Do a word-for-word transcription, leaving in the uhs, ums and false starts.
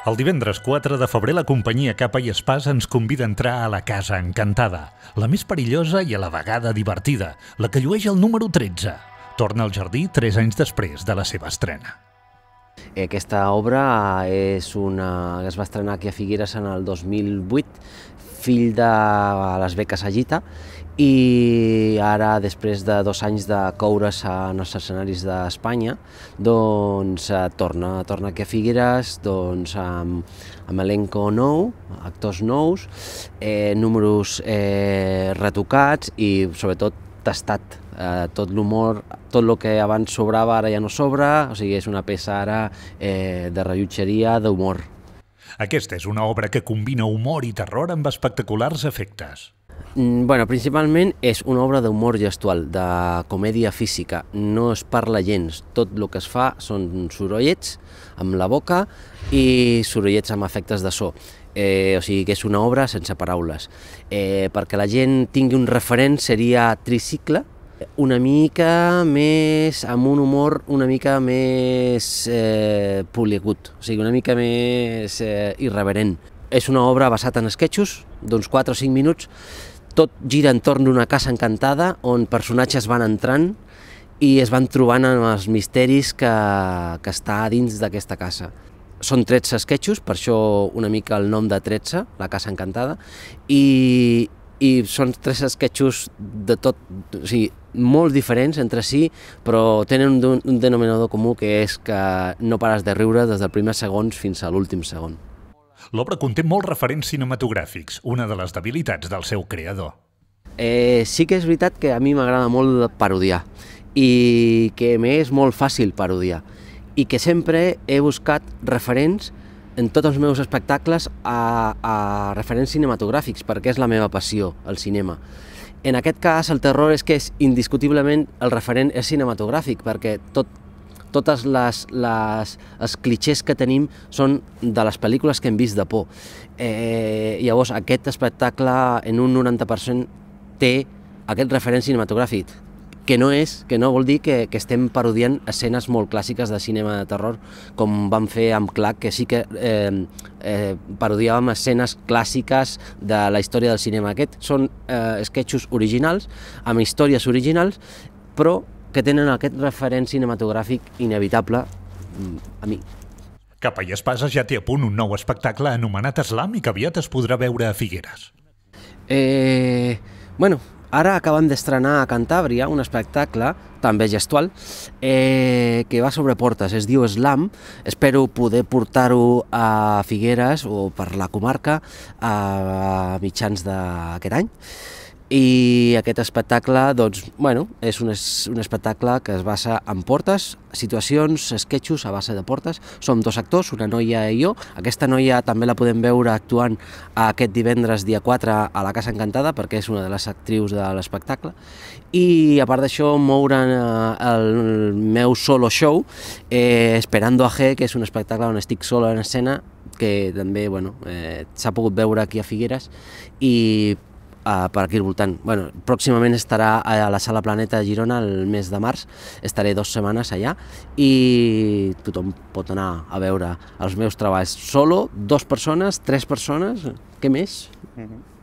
El divendres quatre de febrer la companyia Capa i Espàs ens convida a entrar a la Casa Encantada, la més perillosa i a la vegada divertida, la que llueix el número tretze. Torna al jardí tres anys després de la seva estrena. Aquesta obra és una... es va estrenar aquí a Figueres en el dos mil vuit, fill de les beques Agita, i ara, després de dos anys de coure's en els escenaris d'Espanya, doncs torna, torna aquí a Figueres doncs, amb, amb elenco nou, actors nous, eh, números eh, retocats i sobretot tastat. Eh, tot l'humor, tot el que abans sobrava ara ja no sobra, o sigui, és una peça ara eh, de rellotgeria, d'humor. Aquesta és una obra que combina humor i terror amb espectaculars efectes. Bueno, principalment és una obra d'humor gestual, de comèdia física, no es parla gens, tot el que es fa són sorollets amb la boca i sorollets amb efectes de so, eh, o sigui que és una obra sense paraules. Eh, perquè la gent tingui un referent seria Tricicle, una mica més, amb un humor una mica més eh, poliagut, o sigui, una mica més eh, irreverent. És una obra basada en esquetxos, d'uns quatre o cinc minuts, tot gira entorn d'una casa encantada on personatges van entrant i es van trobant amb els misteris que, que està dins d'aquesta casa. Són tretze esquetxos, per això una mica el nom de tretze, la casa encantada, i, i són tres esquetxos de tot, o sigui, molt diferents entre si, però tenen un, un denominador comú, que és que no pares de riure des dels primers segons fins a l'últim segon. L'obra conté molts referents cinematogràfics, una de les debilitats del seu creador. Eh, sí que és veritat que a mi m'agrada molt parodiar i que m'és molt fàcil parodiar i que sempre he buscat referents en tots els meus espectacles a, a referents cinematogràfics, perquè és la meva passió, el cinema. En aquest cas, el terror és que és indiscutiblement el referent és cinematogràfic, perquè tot Totes les, les, els clixés que tenim són de les pel·lícules que hem vist de por. Eh, llavors, aquest espectacle en un noranta per cent té aquest referent cinematogràfic, que no és, que no vol dir que, que estem parodiant escenes molt clàssiques de cinema de terror, com vam fer amb Clac, que sí que eh, eh, parodiàvem escenes clàssiques de la història del cinema. Aquests són eh, esquetxos originals, amb històries originals, però que tenen aquest referent cinematogràfic inevitable a mi. Capa i Espàs ja té a punt un nou espectacle anomenat Slam i que aviat es podrà veure a Figueres. Eh, bueno, ara acabem d'estrenar a Cantàbria un espectacle, també gestual, eh, que va sobre portes, es diu Slam. Espero poder portar-ho a Figueres o per la comarca a mitjans d'aquest any. I aquest espectacle, doncs, bueno, és un, es, un espectacle que es basa en portes, situacions, esquetxos a base de portes. Som dos actors, una noia i jo. Aquesta noia també la podem veure actuant aquest divendres dia quatre a la Casa Encantada, perquè és una de les actrius de l'espectacle. I a part d'això, moure el meu solo show, eh, Esperando a G, que és un espectacle on estic solo en escena, que també, bueno, eh, s'ha pogut veure aquí a Figueres, i per aquí al voltant. Bueno, pròximament estarà a la Sala Planeta de Girona el mes de març, estaré dues setmanes allà i tothom pot anar a veure els meus treballs. Solo, dues persones, tres persones, què més? Uh-huh.